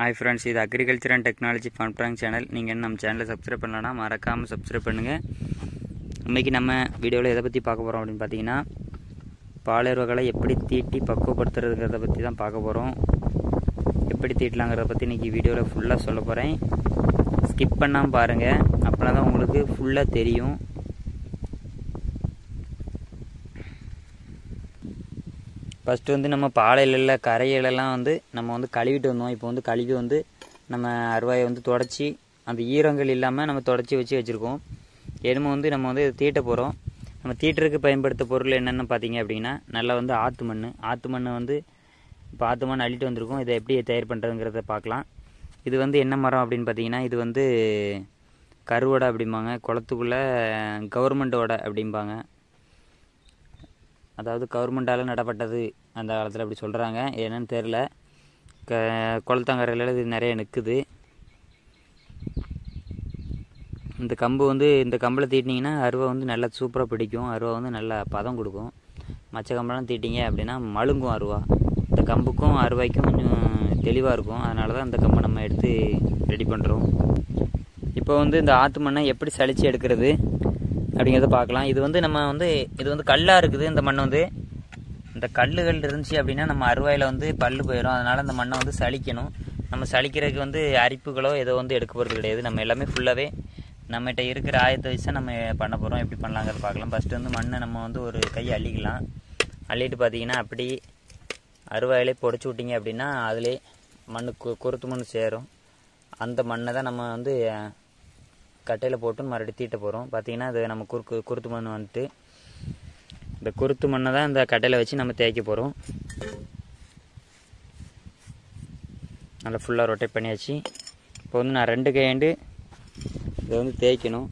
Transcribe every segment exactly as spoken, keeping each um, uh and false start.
High friends இது agriculture and technology fun prank channel. நீங்கள் நம்ம சேனலை சப்ஸ்கிரைப் பண்ணலன்னா மறக்காமல் சப்ஸ்கிரைப் பண்ணுங்கள். இன்றைக்கி நம்ம வீடியோவில் எதை பற்றி பார்க்க போகிறோம் அப்படின்னு பார்த்தீங்கன்னா, பாலேர்வகளை எப்படி தீட்டி பக்குவப்படுத்துறதுங்கிறத பற்றி தான் பார்க்க போகிறோம். எப்படி தீட்டலாங்கிறத பற்றி இன்றைக்கி வீடியோவில் ஃபுல்லாக சொல்ல போகிறேன். ஸ்கிப் பண்ணாமல் பாருங்கள், அப்படின்னா தான் உங்களுக்கு ஃபுல்லாக தெரியும். ஃபஸ்ட்டு வந்து நம்ம பாலையில கரையிலெல்லாம் வந்து நம்ம வந்து கழுவிட்டு வந்தோம். இப்போ வந்து கழுவி வந்து நம்ம அருவாயை வந்து தொடச்சி அந்த ஈரங்கள் இல்லாமல் நம்ம தொடச்சி வச்சு வச்சுருக்கோம். எருமை வந்து நம்ம வந்து தீட்ட போகிறோம். நம்ம தீட்டுறதுக்கு பயன்படுத்த பொருள் என்னென்னு பார்த்தீங்க அப்படின்னா, நல்லா வந்து ஆற்று மண் ஆற்று மண் வந்து இப்போ ஆற்று மண் அள்ளிட்டு வந்திருக்கோம். இதை எப்படி தயார் பண்ணுறதுங்கிறத பார்க்கலாம். இது வந்து என்ன மரம் அப்படின்னு பார்த்தீங்கன்னா, இது வந்து கருவடை அப்படிம்பாங்க, குளத்துக்குள்ளே கவர்மெண்ட்டோட அப்படிம்பாங்க. அதாவது கவர்மெண்ட்டால் நடப்பட்டது அந்த காலத்தில் அப்படி சொல்கிறாங்க. என்னன்னு தெரில. க குளத்தாங்கரையில் இது நிறைய நிற்குது. இந்த கம்பு வந்து இந்த கம்பில் தீட்டினீங்கன்னா அருவா வந்து நல்லா சூப்பராக பிடிக்கும். அருவா வந்து நல்லா பதம் கொடுக்கும். மற்ற கம்பெல்லாம் தீட்டிங்க அப்படின்னா மழுங்கும் அருவா. இந்த கம்புக்கும் அருவாய்க்கும் கொஞ்சம் தெளிவாக இருக்கும். அதனால தான் இந்த கம்பை நம்ம எடுத்து ரெடி பண்ணுறோம். இப்போ வந்து இந்த ஆற்று மண்ணை எப்படி சலித்து எடுக்கிறது அப்படிங்கிறத பார்க்கலாம். இது வந்து நம்ம வந்து இது வந்து கல்லாக இருக்குது. இந்த மண் வந்து இந்த கல்லுகள் இருந்துச்சு அப்படின்னா நம்ம அருவாயில் வந்து பல்லு போயிடும். அதனால் இந்த மண்ணை வந்து சலிக்கணும். நம்ம சலிக்கிறதுக்கு வந்து அரிப்புகளோ ஏதோ வந்து எடுக்க போகிறது கிடையாது. நம்ம எல்லாமே ஃபுல்லாகவே நம்மகிட்ட இருக்கிற ஆயத்தை வச்சு தான் நம்ம பண்ண போகிறோம். எப்படி பண்ணலாங்கிறத பார்க்கலாம். ஃபஸ்ட்டு வந்து மண்ணை நம்ம வந்து ஒரு கை அள்ளிக்கலாம். அள்ளிட்டு பார்த்தீங்கன்னா அப்படி அருவாயிலே பொடிச்சு விட்டிங்க அப்படின்னா அதிலே மண் கு குருத்து மண் சேரும். அந்த மண்ணை தான் நம்ம வந்து கட்டையில் போட்டு மறுபடியும் தீட்ட போகிறோம். பார்த்தீங்கன்னா அது நம்ம குறுக்கு குருத்து மண் வந்துட்டு இந்த குருத்து மண்ணை தான் இந்த கட்டையில் வச்சு நம்ம தேய்க்க போகிறோம். நல்லா ஃபுல்லாக ரொட்டேட் பண்ணியாச்சு. இப்போ வந்து நான் ரெண்டு கையாண்டு இதை வந்து தேய்க்கணும்.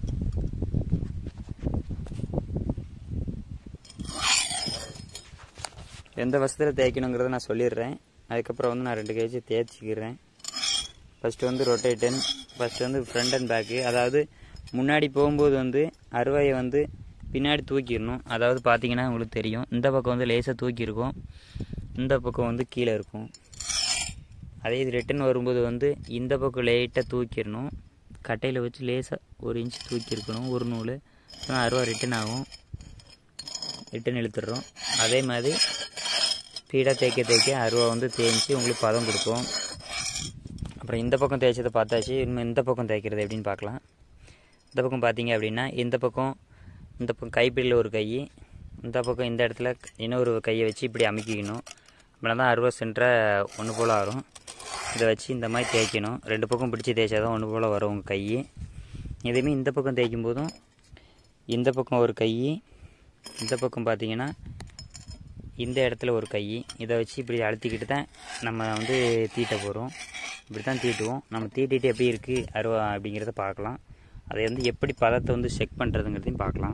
எந்த வசதியில் தேய்க்கணுங்கிறத நான் சொல்லிடுறேன். அதுக்கப்புறம் வந்து நான் ரெண்டு கை வச்சு தேய்ச்சிக்கிறேன். ஃபஸ்ட்டு வந்து ரொட்டேட்டன் ஃபஸ்ட்டு வந்து ஃப்ரண்ட் அண்ட் பேக்கு. அதாவது முன்னாடி போகும்போது வந்து அருவாயை வந்து பின்னாடி தூக்கிடணும். அதாவது பார்த்தீங்கன்னா உங்களுக்கு தெரியும், இந்த பக்கம் வந்து லேசாக தூக்கியிருக்கும், இந்த பக்கம் வந்து கீழே இருக்கும். அதே இது ரிட்டன் வரும்போது வந்து இந்த பக்கம் லைட்டாக தூக்கிடணும். கட்டையில் வச்சு லேசாக ஒரு இன்ச்சு தூக்கியிருக்கணும் ஒரு நூல். அருவா ரிட்டன் ஆகும். ரிட்டன் இழுத்துடுறோம். அதே மாதிரி ஸ்பீடாக தேய்க்க தேய்க்க அருவா வந்து தேய்ச்சி உங்களுக்கு பதம் கொடுக்கும். அப்புறம் இந்த பக்கம் தேய்ச்சதை பார்த்தாச்சு. இன்னும் இந்த பக்கம் தேய்க்கிறது எப்படின்னு பார்க்கலாம். இந்த பக்கம் பார்த்தீங்க அப்படின்னா இந்த பக்கம் இந்த பக்கம் கைப்பிடியில் ஒரு கை, இந்த பக்கம் இந்த இடத்துல இன்னொரு கையை வச்சு இப்படி அமைக்கிக்கணும். அப்படின்னா தான் அருவா சென்டரை ஒன்று போல் வரும். இதை வச்சு இந்த மாதிரி தேய்க்கணும். ரெண்டு பக்கம் பிடிச்சி தேய்ச்சா தான் ஒன்று போல் வரும் உங்கள் கை. இதேமாரி இந்த பக்கம் தேய்க்கும் போதும் இந்த பக்கம் ஒரு கை, இந்த பக்கம் பார்த்தீங்கன்னா இந்த இடத்துல ஒரு கை, இதை வச்சு இப்படி அழுத்திக்கிட்டு தான் நம்ம வந்து தீட்ட போகிறோம். இப்படி தான் தீட்டுவோம். நம்ம தீட்டிட்டு எப்படி இருக்குது அருவா அப்படிங்கிறத பார்க்கலாம். அதை வந்து எப்படி பதத்தை வந்து செக் பண்ணுறதுங்கிறதையும் பார்க்கலாம்.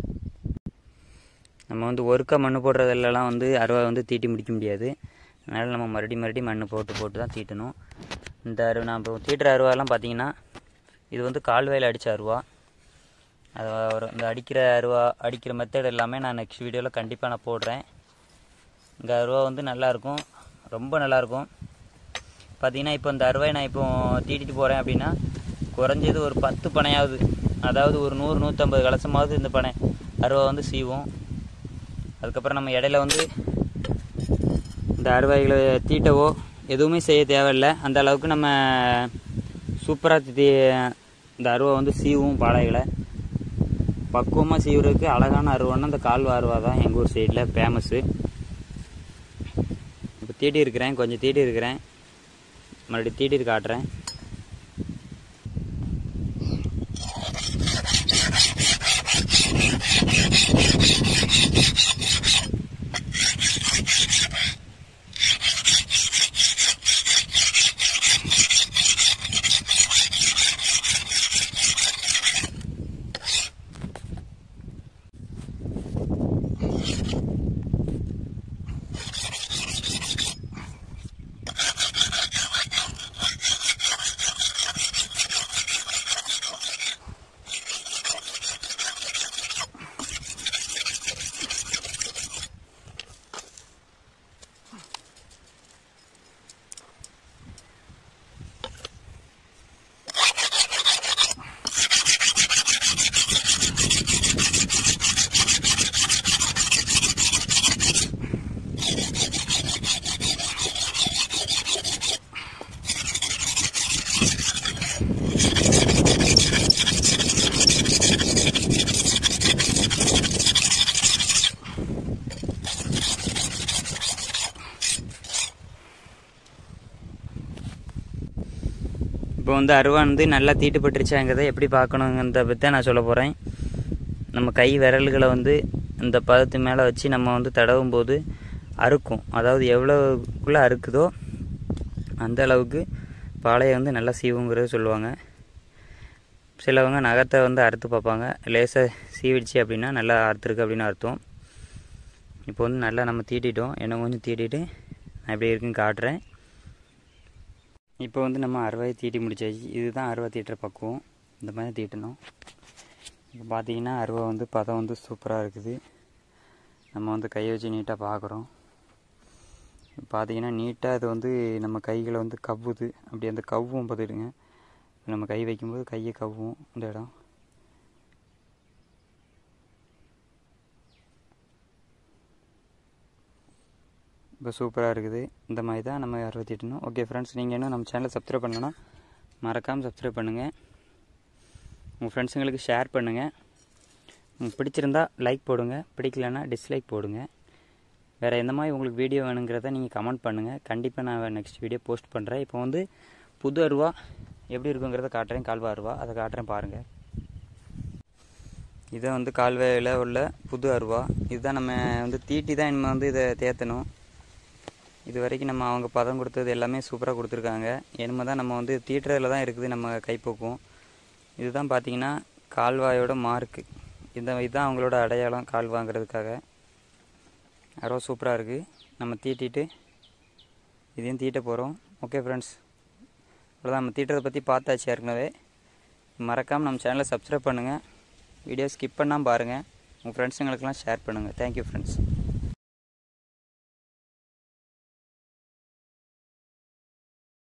நம்ம வந்து ஒருக்கா மண் போடுறதுலலாம் வந்து அருவா வந்து தீட்டி முடிக்க முடியாது. அதனால் நம்ம மறுபடியும் மறுபடியும் மண் போட்டு போட்டு தான் தீட்டணும். இந்த அருவா நான் இப்போ தீட்டுற அருவாலாம் பார்த்தீங்கன்னா இது வந்து கால்வாயில் அடித்த அருவா. அது ஒரு இந்த அடிக்கிற அருவா அடிக்கிற மெத்தட் எல்லாமே நான் நெக்ஸ்ட் வீடியோவில் கண்டிப்பாக நான் போடுறேன். இந்த அருவா வந்து நல்லாயிருக்கும், ரொம்ப நல்லாயிருக்கும். பார்த்தீங்கன்னா இப்போ இந்த அருவாயை நான் இப்போ தீட்டிட்டு போகிறேன் அப்படின்னா குறைஞ்சது ஒரு பத்து பனையாவது, அதாவது ஒரு நூறு நூற்றம்பது கலசமாவது இந்த பனை அருவா வந்து சீவும். அதுக்கப்புறம் நம்ம இடையில வந்து இந்த அருவாய்களை தீட்டவோ எதுவுமே செய்ய தேவையில்லை. அந்த அளவுக்கு நம்ம சூப்பராக தீ இந்த அருவா வந்து சீவும். பாலைகளை பக்குவமாக சீவுறதுக்கு அழகான அருவான்னா இந்த கால்வா அருவா தான் எங்கள் ஊர் சைடில் ஃபேமஸ்ஸு. இப்போ தீட்டி இருக்கிறேன், கொஞ்சம் தீட்டி இருக்கிறேன், மறுபடியும் தீட்டி காட்டுறேன். வந்து அருவா வந்து நல்லா தீட்டுப்பட்டுருச்சாங்கிறத எப்படி பார்க்கணுங்கிறத பற்றி தான் நான் சொல்ல போகிறேன். நம்ம கை விரல்களை வந்து இந்த பதத்து மேலே வச்சு நம்ம வந்து தடவும் போது அறுக்கும். அதாவது எவ்வளோக்குள்ளே அறுக்குதோ அந்த அளவுக்கு பாலையை வந்து நல்லா சீவுங்கிறது சொல்லுவாங்க. சிலவங்க நகத்தை வந்து அறுத்து பார்ப்பாங்க. லேசாக சீவிடுச்சு அப்படின்னா நல்லா அறுத்துருக்கு அப்படின்னு அர்த்தம். இப்போ வந்து நல்லா நம்ம தீட்டிட்டோம். என்ன கொஞ்சம் தீட்டிட்டு நான் எப்படி இருக்குன்னு காட்டுறேன். இப்போ வந்து நம்ம அறுவாயை தீட்டி முடிச்சாச்சு. இதுதான் அறுவா தீட்டுற பக்குவம். இந்த மாதிரி தீட்டணும். இப்போ பார்த்தீங்கன்னா அருவா வந்து பதம் வந்து சூப்பராக இருக்குது. நம்ம வந்து கையை வச்சு நீட்டாக பார்க்குறோம். பார்த்தீங்கன்னா நீட்டாக இது வந்து நம்ம கைகளை வந்து கவ்வுது. அப்படி அந்த கவ்வும் பார்த்துடுங்க. நம்ம கை வைக்கும்போது கையை கவ்வும் இந்த இடம். இப்போ சூப்பராக இருக்குது. இந்த மாதிரி தான் நம்ம அறுபத்தி எட்டுணும். ஓகே ஃப்ரெண்ட்ஸ், நீங்கள் இன்னும் நம்ம சேனலை சப்ஸ்கிரைப் பண்ணணும்னா மறக்காமல் சப்ஸ்கிரைப் பண்ணுங்கள். உங்கள் ஃப்ரெண்ட்ஸுங்களுக்கு ஷேர் பண்ணுங்கள். உங்களுக்கு பிடிச்சிருந்தா லைக் போடுங்க, பிடிக்கலன்னா டிஸ்லைக் போடுங்க. வேறு எந்த மாதிரி உங்களுக்கு வீடியோ வேணுங்கிறத நீங்கள் கமெண்ட் பண்ணுங்கள். கண்டிப்பாக நான் நெக்ஸ்ட் வீடியோ போஸ்ட் பண்ணுறேன். இப்போ வந்து புது அருவா எப்படி இருக்குங்கிறத காட்டுறேன். கால்வா அருவா அதை காட்டுறேன் பாருங்கள். இதை வந்து கால்வாயில் உள்ள புது அருவா. இதுதான் நம்ம வந்து தீட்டி தான் இனிமேல் வந்து இதை தேற்றணும். இது வரைக்கும் நம்ம அவங்க பதம் கொடுத்தது எல்லாமே சூப்பராக கொடுத்துருக்காங்க. இனிமேல் தான் நம்ம வந்து தீட்டுறதுல தான் இருக்குது நம்ம கைப்போக்கும். இதுதான் பார்த்திங்கன்னா கால்வாயோட மார்க்கு. இந்த இதுதான் அவங்களோட அடையாளம் கால்வாங்கிறதுக்காக. அருவா சூப்பராக இருக்குது. நம்ம தீட்டிட்டு இதையும் தீட்ட போகிறோம். ஓகே ஃப்ரெண்ட்ஸ், அவ்வளோதான். நம்ம தீட்டுறதை பற்றி பார்த்தாச்சு ஏற்கனவே. மறக்காமல் நம்ம சேனலை சப்ஸ்கிரைப் பண்ணுங்கள். வீடியோ ஸ்கிப் பண்ணாமல் பாருங்கள். உங்கள் ஃப்ரெண்ட்ஸுங்களுக்கெல்லாம் ஷேர் பண்ணுங்கள். Thank you friends.